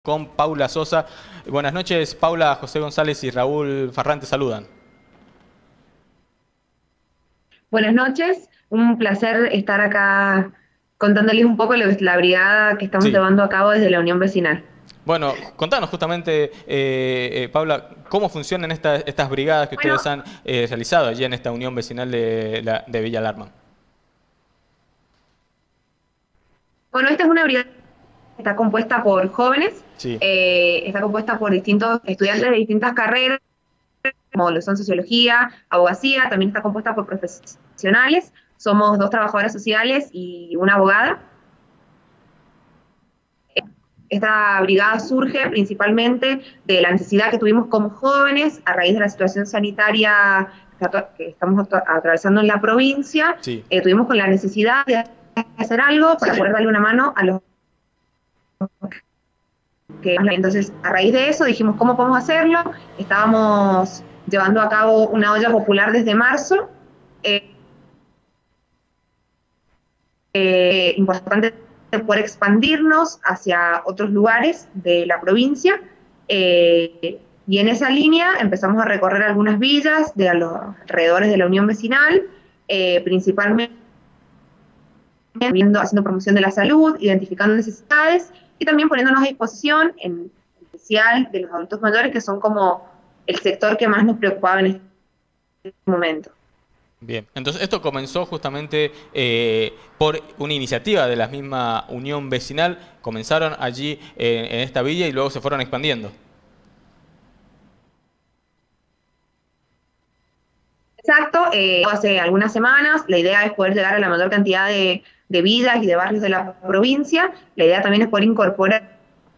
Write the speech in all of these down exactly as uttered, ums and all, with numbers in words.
Con Paula Sosa. Buenas noches, Paula. José González y Raúl Farrán te saludan. Buenas noches, un placer estar acá contándoles un poco lo que es la brigada que estamos Sí. llevando a cabo desde la Unión Vecinal. Bueno, contanos justamente, eh, eh, Paula, cómo funcionan esta- estas brigadas que Bueno, ustedes han eh, realizado allí en esta Unión Vecinal de, la- de Villa Alarma. bueno, esta es una brigada que está compuesta por jóvenes, Sí. eh, está compuesta por distintos estudiantes de distintas carreras, como lo son sociología, abogacía, también está compuesta por profesionales, somos dos trabajadoras sociales y una abogada. Esta brigada surge principalmente de la necesidad que tuvimos como jóvenes a raíz de la situación sanitaria que estamos atravesando en la provincia. Sí. Eh, tuvimos con la necesidad de hacer algo para poder darle una mano a los que... Entonces, a raíz de eso dijimos, ¿cómo podemos hacerlo? Estábamos llevando a cabo una olla popular desde marzo. Eh, eh, importante poder expandirnos hacia otros lugares de la provincia. Eh, y en esa línea empezamos a recorrer algunas villas de a los alrededores de la Unión Vecinal, eh, principalmente viendo, haciendo promoción de la salud, identificando necesidades y también poniéndonos a disposición, en especial de los adultos mayores, que son como el sector que más nos preocupaba en este momento. Bien. Entonces, esto comenzó justamente eh, por una iniciativa de la misma Unión Vecinal. Comenzaron allí eh, en esta villa y luego se fueron expandiendo. Exacto, eh, hace algunas semanas, la idea es poder llegar a la mayor cantidad de, de vidas y de barrios de la provincia. La idea también es poder incorporar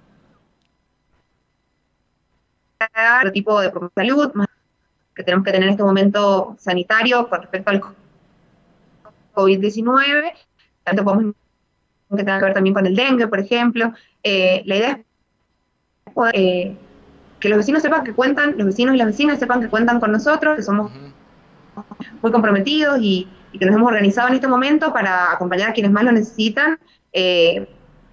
otro tipo de salud que tenemos que tener en este momento sanitario con respecto al COVID diecinueve. Tanto podemos que tenga que ver también con el dengue, por ejemplo. Eh, la idea es poder, eh, que los vecinos sepan que cuentan, los vecinos y las vecinas sepan que cuentan con nosotros, que somos Ujú. muy comprometidos y, y que nos hemos organizado en este momento para acompañar a quienes más lo necesitan. Eh,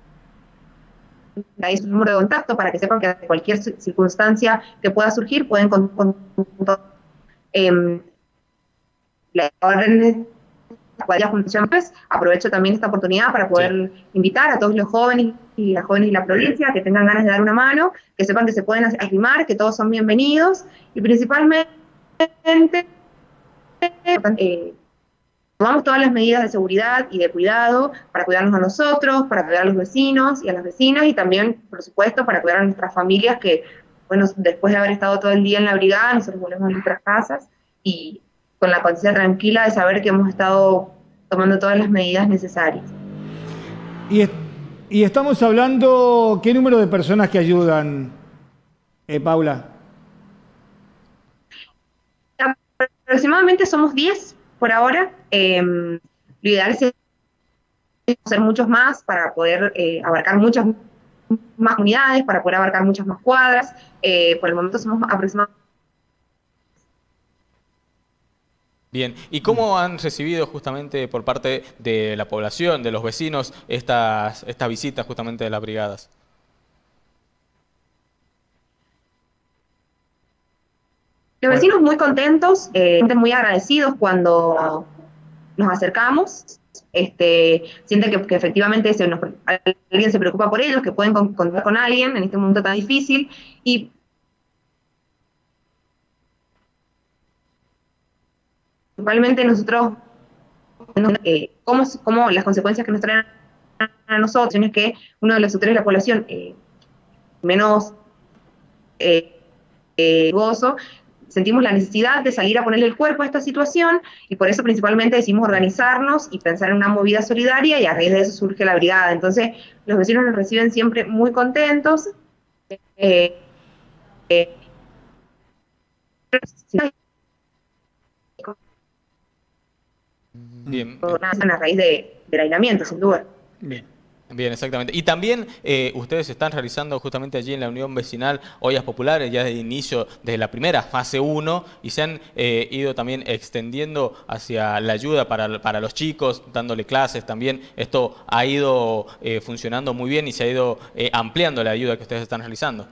ahí es un número de contacto para que sepan que cualquier circunstancia que pueda surgir pueden con, con, con eh, la orden. Pues, aprovecho también esta oportunidad para Sí. poder invitar a todos los jóvenes y las jóvenes de la provincia que tengan ganas de dar una mano, que sepan que se pueden arrimar, que todos son bienvenidos y principalmente eh, tomamos todas las medidas de seguridad y de cuidado para cuidarnos a nosotros, para cuidar a los vecinos y a las vecinas y también, por supuesto, para cuidar a nuestras familias que, bueno, después de haber estado todo el día en la brigada, nosotros volvemos a nuestras casas y con la conciencia tranquila de saber que hemos estado tomando todas las medidas necesarias. Y, es- y estamos hablando, ¿qué número de personas que ayudan, eh, Paula? Aproximadamente somos diez por ahora. Eh, lo ideal es hacer muchos más para poder eh, abarcar muchas más unidades, para poder abarcar muchas más cuadras. Eh, por el momento somos aproximadamente... Bien, ¿y cómo han recibido justamente por parte de la población, de los vecinos, estas, estas visitas justamente de las brigadas? Los Bueno, vecinos muy contentos, eh, muy agradecidos cuando nos acercamos, este, sienten que, que efectivamente se nos, alguien se preocupa por ellos, que pueden contar con alguien en este mundo tan difícil y principalmente nosotros, eh, cómo, cómo las consecuencias que nos traen a nosotros, es que uno de los sectores de la población eh, menos eh, eh, gozo, sentimos la necesidad de salir a ponerle el cuerpo a esta situación y por eso principalmente decidimos organizarnos y pensar en una movida solidaria y a raíz de eso surge la brigada. Entonces los vecinos nos reciben siempre muy contentos. Eh, eh, Bien, a raíz de, del aislamiento, sin duda. bien. Bien, exactamente. Y también eh, ustedes están realizando justamente allí en la Unión Vecinal ollas populares ya desde el inicio, desde la primera fase uno, y se han eh, ido también extendiendo hacia la ayuda para, para los chicos, dándole clases también. Esto ha ido eh, funcionando muy bien y se ha ido eh, ampliando la ayuda que ustedes están realizando.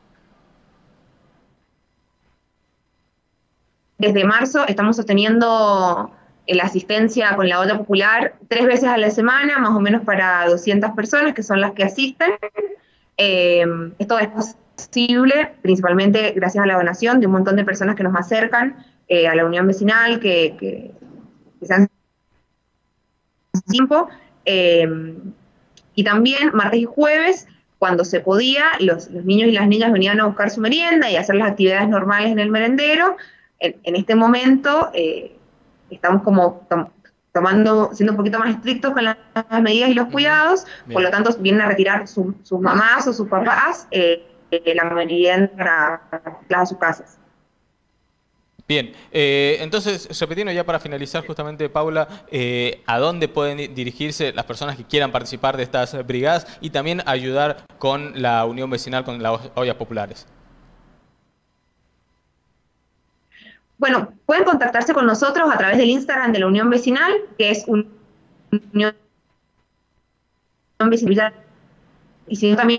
Desde marzo estamos sosteniendo la asistencia con la olla popular tres veces a la semana, más o menos para doscientas personas, que son las que asisten. Eh, esto es posible principalmente gracias a la donación de un montón de personas que nos acercan eh, a la unión vecinal, que, que, que se han tiempo. Eh, y también martes y jueves, cuando se podía, los, los niños y las niñas venían a buscar su merienda y a hacer las actividades normales en el merendero. En, en este momento eh, estamos como tom, tomando, siendo un poquito más estrictos con las, las medidas y los cuidados, bien. Por lo tanto vienen a retirar su, sus mamás o sus papás eh, eh, la merienda para a sus casas. Bien, eh, entonces, repitiendo ya para finalizar justamente, Paula, eh, ¿a dónde pueden dirigirse las personas que quieran participar de estas brigadas y también ayudar con la unión vecinal, con las ollas populares? Bueno, pueden contactarse con nosotros a través del Instagram de la Unión Vecinal, que es un Unión Vecinal, y si no también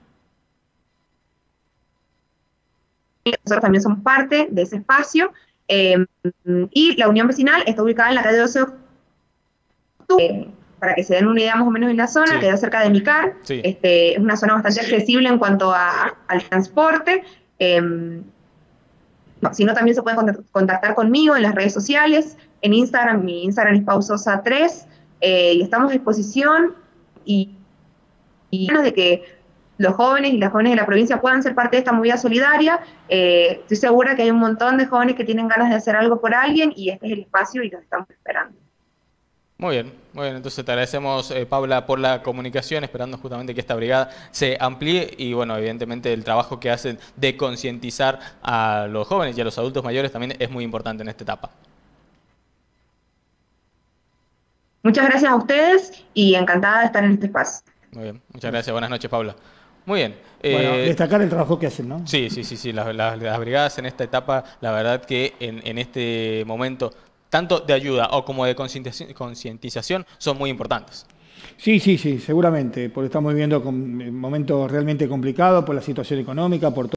nosotros también somos parte de ese espacio, eh, y la Unión Vecinal está ubicada en la calle doce de octubre, eh, para que se den una idea más o menos en la zona, sí. Queda cerca de Micar, sí. Este, es una zona bastante accesible en cuanto a, al transporte. eh, No, si no, también se pueden contactar conmigo en las redes sociales, en Instagram, mi Instagram es pausosa tres, eh, y estamos a disposición, y, y de que los jóvenes y las jóvenes de la provincia puedan ser parte de esta movida solidaria. Eh, estoy segura que hay un montón de jóvenes que tienen ganas de hacer algo por alguien, y este es el espacio y los estamos esperando. Muy bien, muy bien. Entonces te agradecemos, eh, Paula, por la comunicación, esperando justamente que esta brigada se amplíe y, bueno, evidentemente el trabajo que hacen de concientizar a los jóvenes y a los adultos mayores también es muy importante en esta etapa. Muchas gracias a ustedes y encantada de estar en este espacio. Muy bien, muchas gracias. Buenas noches, Paula. Muy bien. Bueno, eh, destacar el trabajo que hacen, ¿no? Sí, sí, sí, sí. Las, las, las brigadas en esta etapa, la verdad que en, en este momento, tanto de ayuda o como de concientización, son muy importantes. Sí, sí, sí, seguramente, porque estamos viviendo con momentos realmente complicados por la situación económica, por todo.